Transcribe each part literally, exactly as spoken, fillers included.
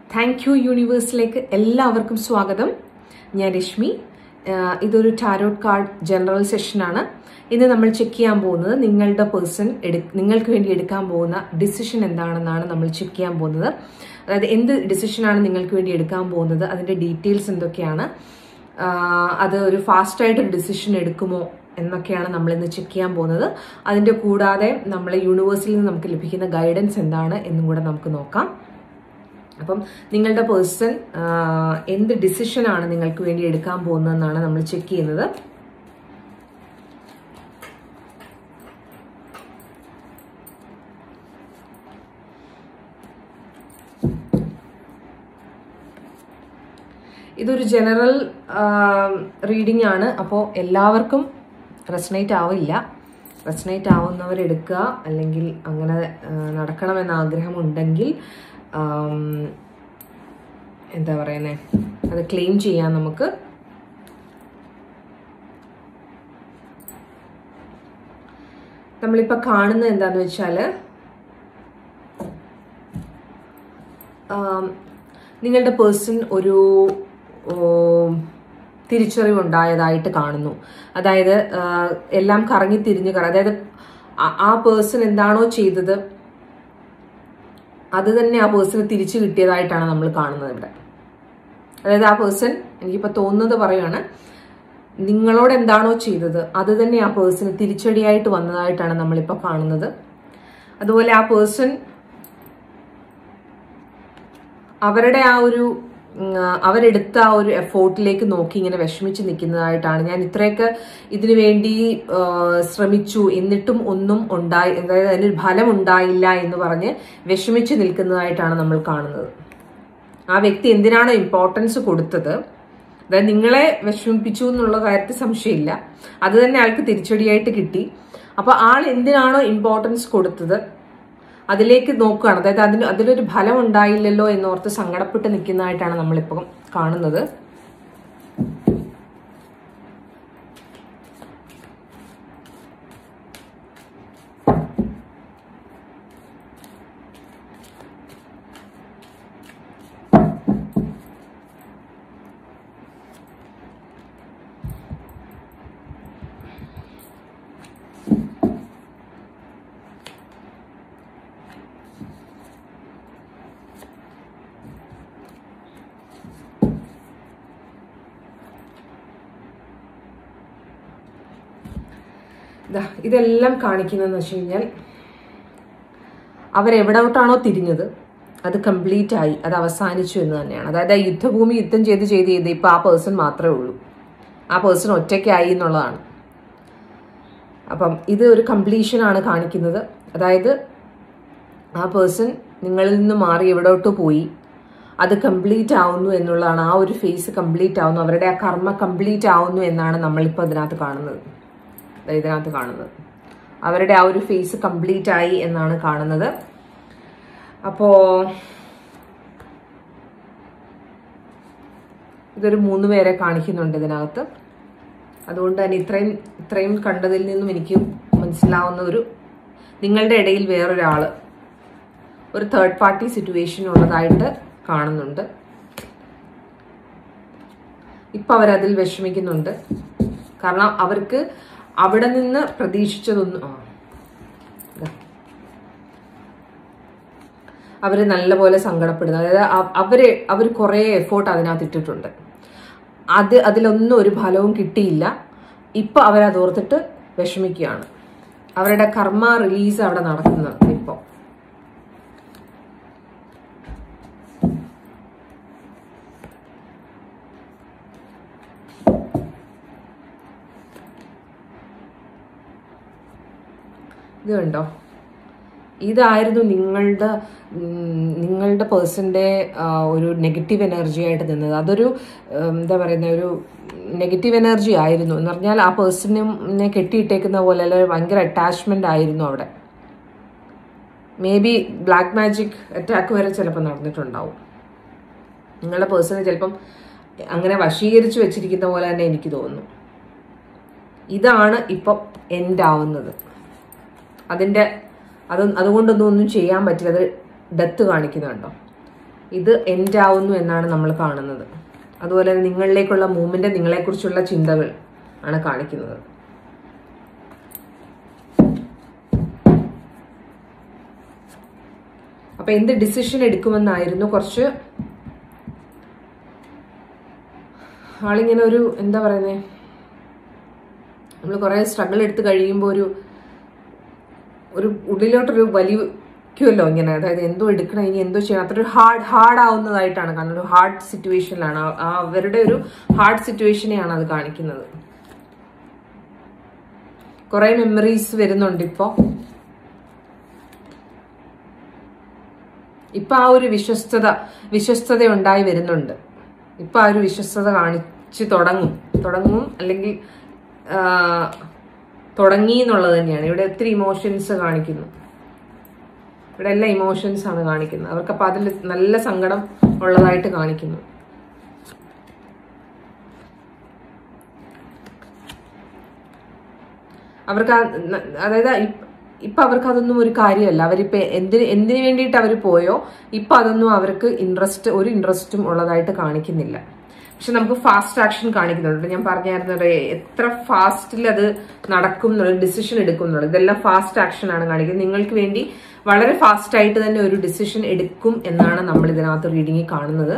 Thank you യൂണിവേഴ്സിലേക്ക് എല്ലാവർക്കും സ്വാഗതം. ഞാൻ രശ്മി. ഇതൊരു ടാരോട്ട് കാർഡ് ജനറൽ സെഷനാണ്. ഇന്ന് നമ്മൾ ചെക്ക് ചെയ്യാൻ പോകുന്നത് നിങ്ങളുടെ പേഴ്സൺ നിങ്ങൾക്ക് വേണ്ടി എടുക്കാൻ പോകുന്ന ഡിസിഷൻ എന്താണെന്നാണ് നമ്മൾ ചെക്ക് ചെയ്യാൻ പോകുന്നത്. അതായത് എന്ത് ഡിസിഷനാണ് നിങ്ങൾക്ക് വേണ്ടി എടുക്കാൻ പോകുന്നത്, അതിന്റെ ഡീറ്റെയിൽസ് എന്തൊക്കെയാണ്, അത് ഒരു ഫാസ്റ്റായിട്ടൊരു ഡിസിഷൻ എടുക്കുമോ എന്നൊക്കെയാണ് നമ്മൾ ഇന്ന് ചെക്ക് ചെയ്യാൻ പോകുന്നത്. അതിന്റെ കൂടാതെ നമ്മളെ യൂണിവേഴ്സിൽ നിന്ന് നമുക്ക് ലഭിക്കുന്ന ഗൈഡൻസ് എന്താണ് എന്നും കൂടെ നമുക്ക് നോക്കാം. അപ്പം നിങ്ങളുടെ പേഴ്സൺ എന്ത് ഡിസിഷനാണ് നിങ്ങൾക്ക് വേണ്ടി എടുക്കാൻ പോകുന്നതെന്നാണ് നമ്മൾ ചെക്ക് ചെയ്യുന്നത്. ഇതൊരു ജനറൽ റീഡിംഗ് ആണ്. അപ്പോൾ എല്ലാവർക്കും റെസണേറ്റ് ആവില്ല. റെസണേറ്റ് ആവുന്നവരെടുക്കുക, അല്ലെങ്കിൽ അങ്ങനെ നടക്കണമെന്ന ആഗ്രഹമുണ്ടെങ്കിൽ എന്താ പറയുന്നേ, അത് ക്ലെയിം ചെയ്യാൻ നമുക്ക്. നമ്മളിപ്പോൾ കാണുന്നത് എന്താന്ന് വെച്ചാൽ, നിങ്ങളുടെ പേഴ്സൺ ഒരു തിരിച്ചറിവുണ്ടായതായിട്ട് കാണുന്നു. അതായത് എല്ലാം കറങ്ങി തിരിഞ്ഞ് കറ അതായത് ആ പേഴ്സൺ എന്താണോ ചെയ്തത് അത് തന്നെ ആ പേഴ്സണ് തിരിച്ചു കിട്ടിയതായിട്ടാണ് നമ്മൾ കാണുന്നത് ഇവിടെ. അതായത് ആ പേഴ്സൺ, എനിക്കിപ്പോൾ തോന്നുന്നത് പറയുകയാണ്, നിങ്ങളോട് എന്താണോ ചെയ്തത് അത് തന്നെ ആ പേഴ്സണ് തിരിച്ചടിയായിട്ട് വന്നതായിട്ടാണ് നമ്മളിപ്പോൾ കാണുന്നത്. അതുപോലെ ആ പേഴ്സൺ അവരുടെ ആ ഒരു അവരെടുത്ത ആ ഒരു എഫോർട്ടിലേക്ക് നോക്കി ഇങ്ങനെ വിഷമിച്ച് നിൽക്കുന്നതായിട്ടാണ്. ഞാൻ ഇത്രയൊക്കെ ഇതിനു വേണ്ടി ശ്രമിച്ചു, എന്നിട്ടും ഒന്നും ഉണ്ടായി, അതായത് അതിനൊരു ഫലം ഉണ്ടായില്ല എന്ന് പറഞ്ഞ് വിഷമിച്ച് നിൽക്കുന്നതായിട്ടാണ് നമ്മൾ കാണുന്നത്. ആ വ്യക്തി എന്തിനാണോ ഇമ്പോർട്ടൻസ് കൊടുത്തത്, അതായത് നിങ്ങളെ വിഷമിപ്പിച്ചു എന്നുള്ള കാര്യത്തിൽ സംശയമില്ല, അത് തന്നെ ആൾക്ക് തിരിച്ചടിയായിട്ട് കിട്ടി. അപ്പൊ ആൾ എന്തിനാണോ ഇമ്പോർട്ടൻസ് കൊടുത്തത് അതിലേക്ക് നോക്കുകയാണ്. അതായത് അതിന് അതിലൊരു ഫലം ഉണ്ടായില്ലല്ലോ എന്നോർത്ത് സങ്കടപ്പെട്ട് നിൽക്കുന്നതായിട്ടാണ് നമ്മളിപ്പം കാണുന്നത്. ഇതെല്ലാം കാണിക്കുന്നതെന്ന് വെച്ച് കഴിഞ്ഞാൽ, അവരെവിടോട്ടാണോ തിരിഞ്ഞത് അത് കംപ്ലീറ്റ് ആയി, അത് അവസാനിച്ചു എന്ന് തന്നെയാണ്. അതായത് ആ യുദ്ധഭൂമി യുദ്ധം ചെയ്ത് ചെയ്ത് ചെയ്ത് ഇപ്പൊ ആ പേഴ്സൺ മാത്രമേ ഉള്ളൂ, ആ പേഴ്സൺ ഒറ്റയ്ക്കായി എന്നുള്ളതാണ്. അപ്പം ഇത് ഒരു കംപ്ലീഷൻ ആണ് കാണിക്കുന്നത്. അതായത് ആ പേഴ്സൺ നിങ്ങളിൽ നിന്ന് മാറി എവിടോട്ട് പോയി, അത് കംപ്ലീറ്റ് ആവുന്നു എന്നുള്ളതാണ്. ആ ഒരു ഫേസ് കംപ്ലീറ്റ് ആവുന്നു, അവരുടെ ആ കർമ്മ കംപ്ലീറ്റ് ആവുന്നു എന്നാണ് നമ്മളിപ്പോൾ ഇതിനകത്ത് കാണുന്നത്. ഇതിനകത്ത് കാണുന്നത് അവരുടെ ആ ഒരു ഫേസ് കംപ്ലീറ്റ് ആയി എന്നാണ് കാണുന്നത്. അപ്പോ ഇതൊരു മൂന്ന് പേരെ കാണിക്കുന്നുണ്ട് ഇതിനകത്ത്. അതുകൊണ്ട് തന്നെ ഇത്രയും ഇത്രയും കണ്ടതിൽ നിന്നും എനിക്ക് മനസ്സിലാവുന്ന ഒരു, നിങ്ങളുടെ ഇടയിൽ വേറൊരാള്, ഒരു തേർഡ് പാർട്ടി സിറ്റുവേഷൻ ഉള്ളതായിട്ട് കാണുന്നുണ്ട്. ഇപ്പൊ അവരതിൽ വിഷമിക്കുന്നുണ്ട്. കാരണം അവർക്ക് അവിടെ നിന്ന് പ്രതീക്ഷിച്ചതൊന്നും, അവര് നല്ലപോലെ സങ്കടപ്പെടുന്നു. അതായത് അവര് അവർ കുറെ എഫോർട്ട് അതിനകത്ത് ഇട്ടിട്ടുണ്ട്, അത് അതിലൊന്നും ഒരു ഫലവും കിട്ടിയില്ല. ഇപ്പൊ അവരതോർത്തിട്ട് വിഷമിക്കുകയാണ്. അവരുടെ കർമ്മ റിലീസ് അവിടെ നടക്കുന്നത് ഇപ്പൊ. ഇത് കണ്ടോ, ഇതായിരുന്നു നിങ്ങളുടെ നിങ്ങളുടെ പേഴ്സന്റെ ഒരു നെഗറ്റീവ് എനർജി ആയിട്ട് നിന്നത്. അതൊരു എന്താ പറയുന്ന ഒരു നെഗറ്റീവ് എനർജി ആയിരുന്നു എന്ന് പറഞ്ഞാൽ, ആ പേഴ്സണിനെ കെട്ടിയിട്ടേക്കുന്ന പോലെ അല്ല, ഭയങ്കര അറ്റാച്ച്മെന്റ് ആയിരുന്നു അവിടെ. Maybe black magic attack വരെ ചിലപ്പോൾ നടന്നിട്ടുണ്ടാവും. നിങ്ങളുടെ പേഴ്സണെ ചിലപ്പം അങ്ങനെ വശീകരിച്ചു വെച്ചിരിക്കുന്ന പോലെ തന്നെ എനിക്ക് തോന്നുന്നു. ഇതാണ് ഇപ്പം എൻഡ് ആവുന്നത്. അതിൻ്റെ അത് അതുകൊണ്ടൊന്നും ഒന്നും ചെയ്യാൻ പറ്റില്ല. അത് ഡെത്ത് കാണിക്കുന്നുണ്ടോ? ഇത് എൻഡ് ആവുന്നു എന്നാണ് നമ്മൾ കാണുന്നത്. അതുപോലെ നിങ്ങളിലേക്കുള്ള മൂവ്മെന്റ്, നിങ്ങളെക്കുറിച്ചുള്ള ചിന്തകൾ ആണ് കാണിക്കുന്നത്. അപ്പൊ എന്ത് ഡിസിഷൻ എടുക്കുമെന്നായിരുന്നു. കുറച്ച് ആളിങ്ങനെ ഒരു എന്താ പറയുന്നേ, നമ്മൾ കുറെ സ്ട്രഗിൾ എടുത്ത് കഴിയുമ്പോൾ ഒരു ഒരു ഉള്ളിലോട്ടൊരു വലിക്കുമല്ലോ ഇങ്ങനെ, അതായത് എന്തോ എടുക്കണം, ഇനി എന്തോ ചെയ്യണം, അത്ര ഒരു ഹാർഡ് ഹാർഡ് ആവുന്നതായിട്ടാണ് കാണുന്നത്. ഒരു ഹാർഡ് സിറ്റുവേഷനിലാണ്, അവരുടെ ഒരു ഹാർഡ് സിറ്റുവേഷനെയാണ് അത് കാണിക്കുന്നത്. കുറെ മെമ്മറീസ് വരുന്നുണ്ട് ഇപ്പോ. ഇപ്പൊ ആ ഒരു വിശ്വസ്തത വിശ്വസ്തത ഉണ്ടായി വരുന്നുണ്ട്. ഇപ്പൊ ആ ഒരു വിശ്വസ്തത കാണിച്ച് തുടങ്ങും തുടങ്ങും അല്ലെങ്കിൽ തുടങ്ങി എന്നുള്ളത് തന്നെയാണ്. ഇവിടെ ഒത്തിരി ഇമോഷൻസ് കാണിക്കുന്നു. ഇവിടെ എല്ലാ ഇമോഷൻസ് ആണ് കാണിക്കുന്നത്. അവർക്കപ്പോൾ അതിൽ നല്ല സങ്കടം ഉള്ളതായിട്ട് കാണിക്കുന്നു. അവർക്ക് അതായത് ഇപ്പൊ അവർക്ക് അതൊന്നും ഒരു കാര്യമല്ല. അവരിപ്പോ എന്തിന് എന്തിനു വേണ്ടിയിട്ട് അവർ പോയോ ഇപ്പൊ അതൊന്നും അവർക്ക് ഇൻട്രസ്റ്റ് ഒരു ഇൻട്രസ്റ്റും ഉള്ളതായിട്ട് കാണിക്കുന്നില്ല. പക്ഷെ നമുക്ക് ഫാസ്റ്റ് ആക്ഷൻ കാണിക്കുന്നുണ്ട്. ഞാൻ പറഞ്ഞായിരുന്നത് എത്ര ഫാസ്റ്റിൽ അത് നടക്കും എന്നുള്ളത്, ഡിസിഷൻ എടുക്കും എന്നുള്ളത്, ഇതെല്ലാം ഫാസ്റ്റ് ആക്ഷൻ ആണ് കാണിക്കുന്നത്. നിങ്ങൾക്ക് വേണ്ടി വളരെ ഫാസ്റ്റ് ആയിട്ട് തന്നെ ഒരു ഡിസിഷൻ എടുക്കും എന്നാണ് നമ്മൾ ഇതിനകത്ത് റീഡിങ്ങിൽ കാണുന്നത്.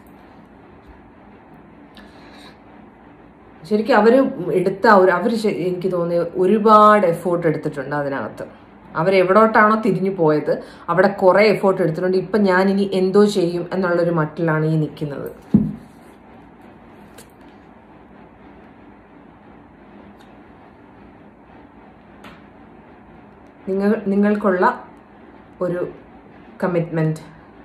ശരിക്കും അവര് എടുത്ത ഒരു അവര് എനിക്ക് തോന്നിയ ഒരുപാട് എഫേർട്ട് എടുത്തിട്ടുണ്ട് അതിനകത്ത്. അവരെവിടോട്ടാണോ തിരിഞ്ഞു പോയത് അവിടെ കുറെ എഫേർട്ട് എടുത്തിട്ടുണ്ട്. ഇപ്പൊ ഞാൻ ഇനി എന്തോ ചെയ്യും എന്നുള്ളൊരു മട്ടിലാണ് ഈ നിൽക്കുന്നത്. നിങ്ങൾ നിങ്ങൾക്കുള്ള ഒരു കമ്മിറ്റ്മെന്റ്,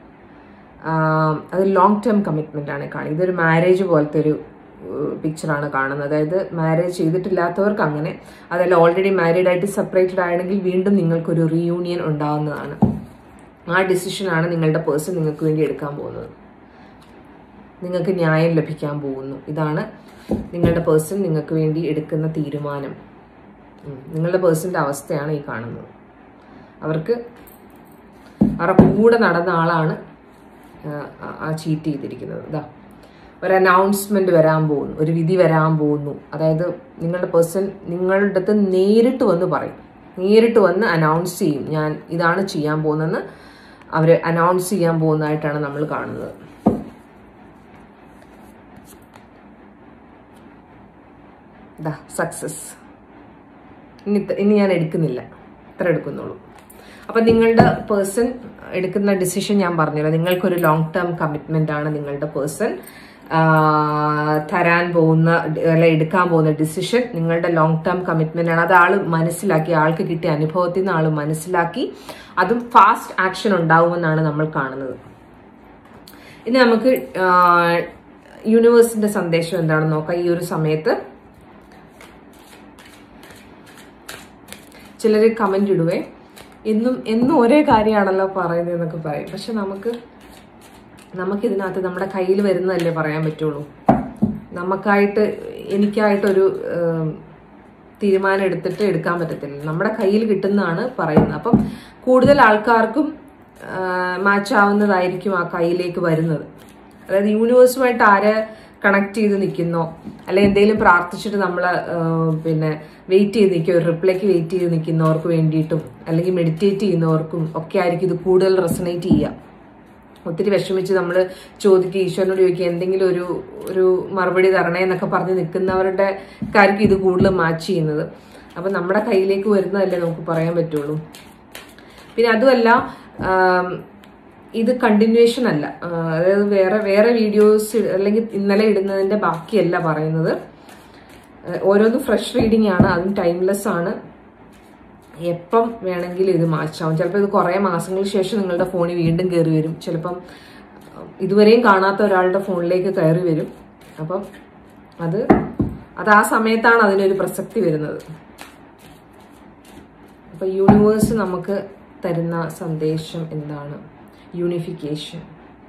അത് ലോങ് ടേം കമ്മിറ്റ്മെന്റ് ആണ് കാണുന്നത്. ഇതൊരു മാരേജ് പോലത്തെ ഒരു പിക്ചറാണ് കാണുന്നത്. അതായത് മാരേജ് ചെയ്തിട്ടില്ലാത്തവർക്ക് അങ്ങനെ, അതല്ല ഓൾറെഡി മാരീഡ് ആയിട്ട് സെപ്പറേറ്റഡ് ആണെങ്കിൽ വീണ്ടും നിങ്ങൾക്കൊരു റീയൂണിയൻ ഉണ്ടാവുന്നതാണ്. ആ ഡിസിഷനാണ് നിങ്ങളുടെ പേഴ്സൺ നിങ്ങൾക്ക് വേണ്ടി എടുക്കാൻ പോകുന്നത്. നിങ്ങൾക്ക് ന്യായം ലഭിക്കാൻ പോകുന്നു. ഇതാണ് നിങ്ങളുടെ പേഴ്സൺ നിങ്ങൾക്ക് വേണ്ടി എടുക്കുന്ന തീരുമാനം. നിങ്ങളുടെ പേഴ്സന്റെ അവസ്ഥയാണ് ഈ കാണുന്നത്. അവർക്ക് അവരുടെ കൂടെ നടന്ന ആളാണ് ആ ചീറ്റ് ചെയ്തിരിക്കുന്നത്. ഇതാ ഒരു അനൗൺസ്മെന്റ് വരാൻ പോകുന്നു, ഒരു വിധി വരാൻ പോകുന്നു. അതായത് നിങ്ങളുടെ പേഴ്സൺ നിങ്ങളുടെ അടുത്ത് നേരിട്ട് വന്ന് പറയും, നേരിട്ട് വന്ന് അനൗൺസ് ചെയ്യും, ഞാൻ ഇതാണ് ചെയ്യാൻ പോകുന്നതെന്ന് അവർ അനൗൺസ് ചെയ്യാൻ പോകുന്നതായിട്ടാണ് നമ്മൾ കാണുന്നത്. ഇതാ സക്സസ്. ഇനി ഇനി ഞാൻ എടുക്കുന്നില്ല, ഇത്ര എടുക്കുന്നുള്ളൂ. അപ്പം നിങ്ങളുടെ പേഴ്സൺ എടുക്കുന്ന ഡിസിഷൻ ഞാൻ പറഞ്ഞല്ലോ, നിങ്ങൾക്കൊരു ലോങ് ടേം കമ്മിറ്റ്മെന്റ് ആണ് നിങ്ങളുടെ പേഴ്സൺ തരാൻ പോകുന്ന അല്ല എടുക്കാൻ പോകുന്ന ഡിസിഷൻ. നിങ്ങളുടെ ലോങ് ടേം കമ്മിറ്റ്മെന്റ് ആണ്. അത് ആള് മനസ്സിലാക്കി, ആൾക്ക് കിട്ടിയ അനുഭവത്തിൽ നിന്ന് ആള് മനസ്സിലാക്കി, അതും ഫാസ്റ്റ് ആക്ഷൻ ഉണ്ടാവുമെന്നാണ് നമ്മൾ കാണുന്നത്. ഇനി നമുക്ക് യൂണിവേഴ്സിന്റെ സന്ദേശം എന്താണെന്ന് നോക്കാം. ഈ ഒരു സമയത്ത് ചിലർ കമന്റ് ഇടുവേ, എന്നും എന്നും ഒരേ കാര്യമാണല്ലോ പറയുന്നത് എന്നൊക്കെ പറയും. പക്ഷെ നമുക്ക് നമുക്കിതിനകത്ത് നമ്മുടെ കയ്യിൽ വരുന്നതല്ലേ പറയാൻ പറ്റുള്ളൂ. നമുക്കായിട്ട് എനിക്കായിട്ടൊരു തീരുമാനം എടുത്തിട്ട് എടുക്കാൻ പറ്റത്തില്ല. നമ്മുടെ കയ്യിൽ കിട്ടുന്നതാണ് പറയുന്നത്. അപ്പം കൂടുതൽ ആൾക്കാർക്കും മാച്ച് ആവുന്നതായിരിക്കും ആ കയ്യിലേക്ക് വരുന്നത്. അതായത് യൂണിവേഴ്സുമായിട്ട് ആരെ കണക്ട് ചെയ്ത് നിൽക്കുന്നോ, അല്ലെങ്കിൽ എന്തെങ്കിലും പ്രാർത്ഥിച്ചിട്ട് നമ്മൾ പിന്നെ വെയിറ്റ് ചെയ്ത് നിൽക്കുക, ഒരു റിപ്ലൈക്ക് വെയിറ്റ് ചെയ്ത് നിൽക്കുന്നവർക്ക് വേണ്ടിയിട്ടും അല്ലെങ്കിൽ മെഡിറ്റേറ്റ് ചെയ്യുന്നവർക്കും ഒക്കെ ആയിരിക്കും ഇത് കൂടുതൽ റെസണേറ്റ് ചെയ്യുക. ഒത്തിരി വിഷമിച്ച് നമ്മൾ ചോദിക്കുക, ഈശ്വരനോട് ചോദിക്കുക, എന്തെങ്കിലും ഒരു ഒരു മറുപടി തരണേ എന്നൊക്കെ പറഞ്ഞ് നിൽക്കുന്നവരുടെ കാര്യം ഇത് കൂടുതൽ മാച്ച് ചെയ്യുന്നത്. അപ്പം നമ്മുടെ കയ്യിലേക്ക് വരുന്നതല്ലേ നമുക്ക് പറയാൻ പറ്റുള്ളൂ. പിന്നെ അതുമല്ല, ഇത് കണ്ടിന്യൂവേഷൻ അല്ല. അതായത് വേറെ വേറെ വീഡിയോസ് അല്ലെങ്കിൽ ഇന്നലെ ഇടുന്നതിന്റെ ബാക്കിയല്ല പറയുന്നത്. ഓരോന്നും ഫ്രഷ് റീഡിംഗ് ആണ്, അതും ടൈംലെസ് ആണ്. എപ്പം വേണമെങ്കിലും ഇത് മാച്ചാവും. ചിലപ്പോൾ ഇത് കുറേ മാസങ്ങൾക്ക് ശേഷം നിങ്ങളുടെ ഫോണിൽ വീണ്ടും കയറി വരും. ചിലപ്പം ഇതുവരെയും കാണാത്ത ഒരാളുടെ ഫോണിലേക്ക് കയറി വരും. അപ്പം അത് അത് ആ സമയത്താണ് അതിനൊരു പ്രസക്തി വരുന്നത്. അപ്പൊ യൂണിവേഴ്സ് നമുക്ക് തരുന്ന സന്ദേശം എന്താണ്? യൂണിഫിക്കേഷൻ.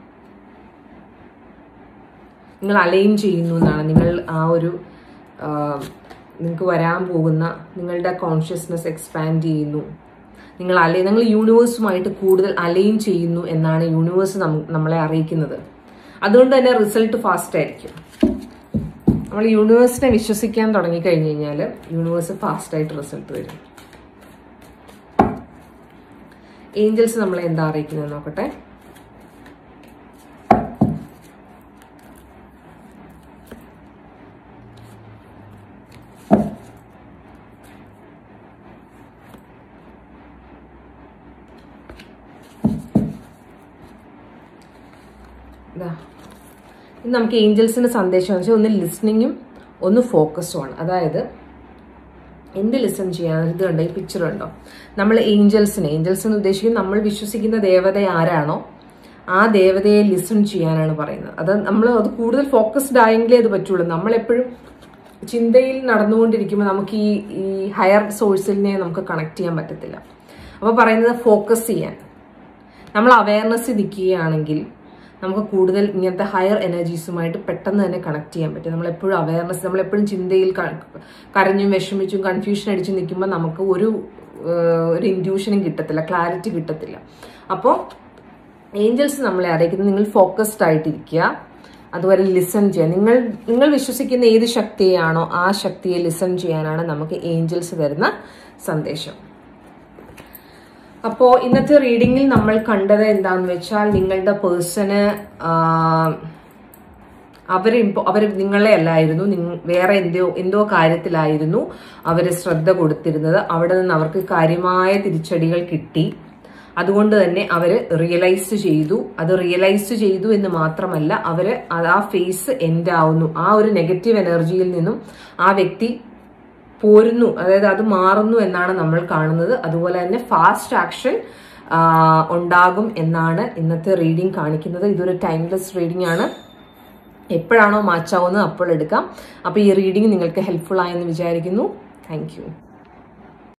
നിങ്ങൾ അലൈൻ ചെയ്യുന്നു എന്നാണ്. നിങ്ങൾ ആ ഒരു നിങ്ങൾക്ക് വരാൻ പോകുന്ന നിങ്ങളുടെ കോൺഷ്യസ്നെസ് എക്സ്പാൻഡ് ചെയ്യുന്നു. നിങ്ങൾ അലൈ നിങ്ങൾ യൂണിവേഴ്സുമായിട്ട് കൂടുതൽ അലൈൻ ചെയ്യുന്നു എന്നാണ് യൂണിവേഴ്സ് നമ്മളെ അറിയിക്കുന്നത്. അതുകൊണ്ട് തന്നെ റിസൾട്ട് ഫാസ്റ്റ് ആയിരിക്കും. നമ്മൾ യൂണിവേഴ്സിനെ വിശ്വസിക്കാൻ തുടങ്ങിക്കഴിഞ്ഞ് കഴിഞ്ഞാൽ യൂണിവേഴ്സ് ഫാസ്റ്റ് ആയിട്ട് റിസൾട്ട് വരും. ഏഞ്ചൽസ് നമ്മളെ എന്താ അറിയിക്കുന്നത് നോക്കട്ടെ. ഇന്ന് നമുക്ക് ഏഞ്ചൽസിന്റെ സന്ദേശം എന്ന് വെച്ചാൽ ഒന്ന് ലിസ്ണിങ്ങും ഒന്ന് ഫോക്കസുമാണ്. അതായത് എന്ത് ലിസൺ ചെയ്യാൻ, ഇത് കണ്ടോ, ഈ പിക്ചർ ഉണ്ടോ, നമ്മൾ ഏഞ്ചൽസിനെ ഏഞ്ചൽസ് എന്ന് ഉദ്ദേശിക്കുന്നത് നമ്മൾ വിശ്വസിക്കുന്ന ദേവത ആരാണോ ആ ദേവതയെ ലിസൺ ചെയ്യാനാണ് പറയുന്നത്. അത് നമ്മൾ അത് കൂടുതൽ ഫോക്കസ്ഡ് ആയെങ്കിലേ അത് പറ്റുള്ളൂ. നമ്മളെപ്പോഴും ചിന്തയിൽ നടന്നുകൊണ്ടിരിക്കുമ്പോൾ നമുക്ക് ഈ ഈ ഹയർ സോഴ്സിനെ നമുക്ക് കണക്ട് ചെയ്യാൻ പറ്റത്തില്ല. അപ്പോൾ പറയുന്നത് ഫോക്കസ് ചെയ്യാൻ, നമ്മൾ അവയർനെസ് നിൽക്കുകയാണെങ്കിൽ നമുക്ക് കൂടുതൽ ഇങ്ങനത്തെ ഹയർ എനർജീസുമായിട്ട് പെട്ടെന്ന് തന്നെ കണക്ട് ചെയ്യാൻ പറ്റും. നമ്മളെപ്പോഴും അവയർനെസ്, നമ്മളെപ്പോഴും ചിന്തയിൽ കരഞ്ഞും വിഷമിച്ചും കൺഫ്യൂഷൻ അടിച്ച് നിൽക്കുമ്പോൾ നമുക്ക് ഒരു ഒരു ഇൻഡ്യൂഷനും കിട്ടത്തില്ല, ക്ലാരിറ്റി കിട്ടത്തില്ല. അപ്പോൾ ഏഞ്ചൽസ് നമ്മളെ അറിയിക്കുന്നത് നിങ്ങൾ ഫോക്കസ്ഡ് ആയിട്ടിരിക്കുക, അതുപോലെ ലിസൺ ചെയ്യാൻ. നിങ്ങൾ നിങ്ങൾ വിശ്വസിക്കുന്ന ഏത് ശക്തിയാണോ ആ ശക്തിയെ ലിസൺ ചെയ്യാനാണ് നമുക്ക് ഏഞ്ചൽസ് തരുന്ന സന്ദേശം. അപ്പോൾ ഇന്നത്തെ റീഡിങ്ങിൽ നമ്മൾ കണ്ടത് എന്താന്ന് വെച്ചാൽ നിങ്ങളുടെ പേഴ്സണ് അവർ അവർ നിങ്ങളെ അല്ലായിരുന്നു, വേറെ എന്തോ എന്തോ കാര്യത്തിലായിരുന്നു അവർ ശ്രദ്ധ കൊടുത്തിരുന്നത്. അവിടെ നിന്ന് അവർക്ക് കാര്യമായ തിരിച്ചടികൾ കിട്ടി. അതുകൊണ്ട് തന്നെ അവർ റിയലൈസ് ചെയ്തു. അത് റിയലൈസ് ചെയ്തു എന്ന് മാത്രമല്ല, അവര് ആ ഫേസ് എൻഡ് ആവുന്നു. ആ ഒരു നെഗറ്റീവ് എനർജിയിൽ നിന്നും ആ വ്യക്തി പോരുന്നു, അതായത് അത് മാറുന്നു എന്നാണ് നമ്മൾ കാണുന്നത്. അതുപോലെ തന്നെ ഫാസ്റ്റ് ആക്ഷൻ ഉണ്ടാകും എന്നാണ് ഇന്നത്തെ റീഡിംഗ് കാണിക്കുന്നത്. ഇതൊരു ടൈംലെസ് റീഡിംഗ് ആണ്. എപ്പോഴാണോ മാച്ച് ആവുന്നത് അപ്പോൾ എടുക്കാം. അപ്പോൾ ഈ റീഡിംഗ് നിങ്ങൾക്ക് ഹെൽപ്ഫുൾ ആയെന്ന് വിചാരിക്കുന്നു. Thank U.